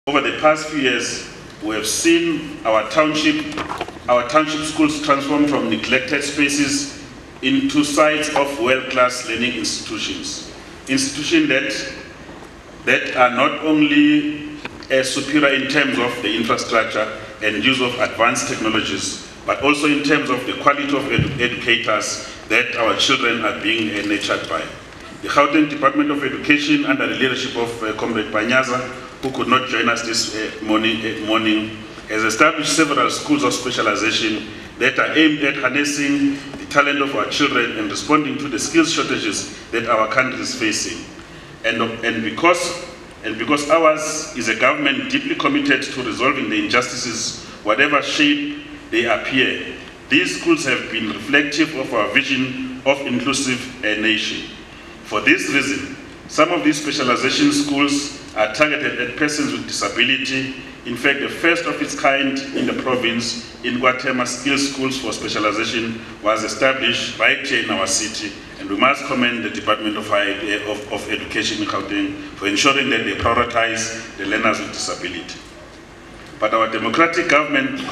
Over the past few years, we have seen our township schools transform from neglected spaces into sites of world-class learning institutions. Institutions that are not only superior in terms of the infrastructure and use of advanced technologies, but also in terms of the quality of educators that our children are being nurtured by. The Gauteng Department of Education, under the leadership of Comrade Panyaza, who could not join us this morning, has established several schools of specialization that are aimed at harnessing the talent of our children and responding to the skills shortages that our country is facing. And because ours is a government deeply committed to resolving the injustices, whatever shape they appear, these schools have been reflective of our vision of inclusive nation. For this reason, some of these specialization schools are targeted at persons with disability. In fact, the first of its kind in the province, in Guatemala, Skills Schools for Specialization was established right here in our city, and we must commend the Department of Education in Gauteng for ensuring that they prioritize the learners with disability. But our democratic government's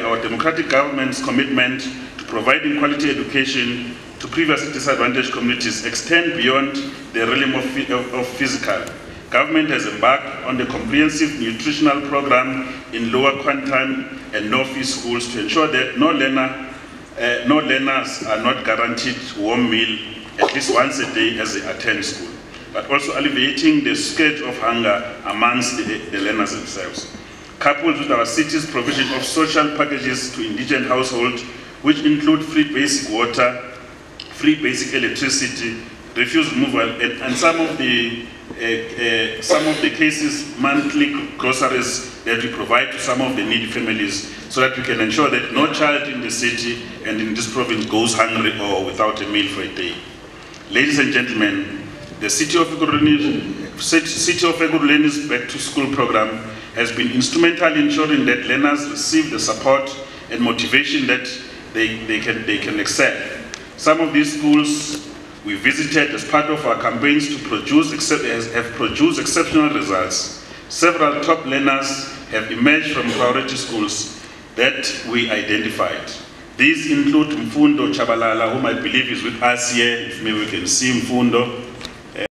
commitment to providing quality education to previously disadvantaged communities extend beyond the realm of physical. Government has embarked on the comprehensive nutritional program in lower quantum and no-fee schools to ensure that no learners are not guaranteed warm meal at least once a day as they attend school, but also alleviating the scourge of hunger amongst the learners themselves. Coupled with our city's provision of social packages to indigent households, which include free basic water, free basic electricity, refuse removal, and some of the cases, monthly groceries that we provide to some of the needy families, so that we can ensure that no child in the city and in this province goes hungry or without a meal for a day. Ladies and gentlemen, the City of Ekurhuleni's Back to School program has been instrumental in ensuring that learners receive the support and motivation that they can excel. Some of these schools we visited as part of our campaigns have produced exceptional results. Several top learners have emerged from priority schools that we identified. These include Mfundo Chabalala, whom I believe is with us here, if maybe we can see Mfundo.